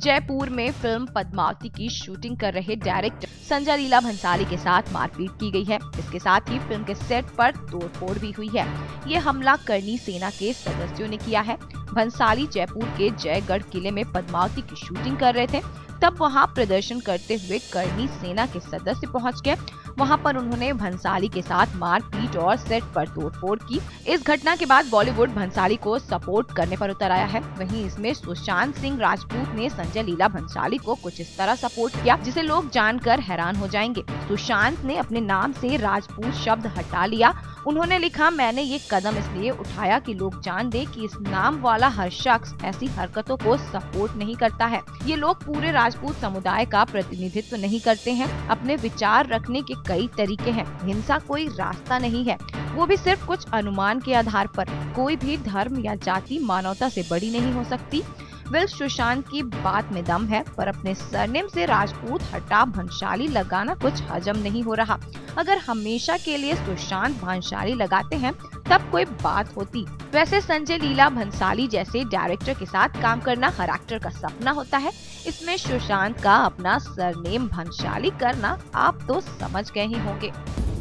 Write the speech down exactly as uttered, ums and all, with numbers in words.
जयपुर में फिल्म पद्मावती की शूटिंग कर रहे डायरेक्टर संजय लीला भंसाली के साथ मारपीट की गई है। इसके साथ ही फिल्म के सेट पर तोड़फोड़ भी हुई है। ये हमला करनी सेना के सदस्यों ने किया है। भंसाली जयपुर के जयगढ़ किले में पद्मावती की शूटिंग कर रहे थे, तब वहां प्रदर्शन करते हुए करनी सेना के सदस्य पहुंच गए। वहां पर उन्होंने भंसाली के साथ मारपीट और सेट पर तोड़फोड़ की। इस घटना के बाद बॉलीवुड भंसाली को सपोर्ट करने पर उतर आया है। वहीं इसमें सुशांत सिंह राजपूत ने संजय लीला भंसाली को कुछ इस तरह सपोर्ट किया जिसे लोग जानकर हैरान हो जाएंगे। सुशांत ने अपने नाम से राजपूत शब्द हटा लिया। उन्होंने लिखा, मैंने ये कदम इसलिए उठाया कि लोग जान दे कि इस नाम वाला हर शख्स ऐसी हरकतों को सपोर्ट नहीं करता है। ये लोग पूरे राजपूत समुदाय का प्रतिनिधित्व नहीं करते हैं। अपने विचार रखने के कई तरीके हैं। हिंसा कोई रास्ता नहीं है, वो भी सिर्फ कुछ अनुमान के आधार पर। कोई भी धर्म या जाति मानवता से बड़ी नहीं हो सकती। वेल, सुशांत की बात में दम है, पर अपने सरनेम से राजपूत हटा भंसाली लगाना कुछ हजम नहीं हो रहा। अगर हमेशा के लिए सुशांत भंसाली लगाते हैं तब कोई बात होती। वैसे संजय लीला भंसाली जैसे डायरेक्टर के साथ काम करना हर एक्टर का सपना होता है। इसमें सुशांत का अपना सरनेम भंसाली करना आप तो समझ गए ही होंगे।